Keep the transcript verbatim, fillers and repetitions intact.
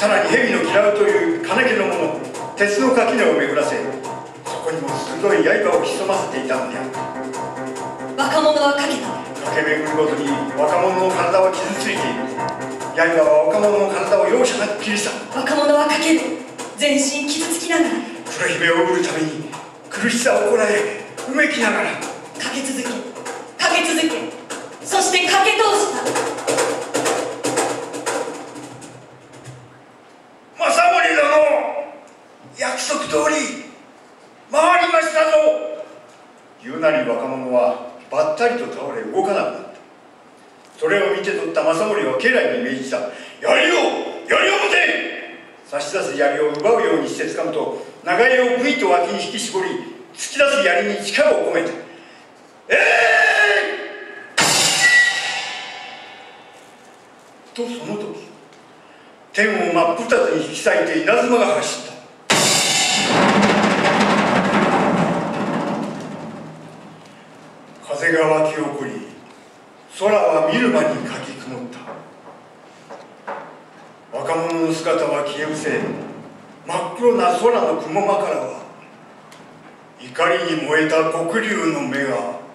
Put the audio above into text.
さらに蛇の嫌うという金気の者、鉄の垣根を巡らせ、そこにも鋭い刃を潜ませていたのである。 若者はかけた。 駆け巡るごとに若者の体は傷ついている。刃は若者の体を容赦なく切り裂く。 若者はかける。全身傷つきながら黒姫を売るために苦しさをこらえうめきながらかけ続け、かけ続け、そしてかけ通した。 政森殿、約束通り回りましたぞ。言うなり若者はばったりと倒れ動かなくなった。それを見て取った政森は家来に命じた。槍を槍を持て。差し出す槍を奪うようにして掴むと、長柄をぐいと脇に引き絞り、突き出す槍に力を込めた。えー、とその時、天を真っ二つに引き裂いて稲妻が走った。風が湧き起こり、空は見る間にかき曇った。若者の姿は消え失せ、真っ黒な空の雲間からは怒りに燃えた黒竜の目が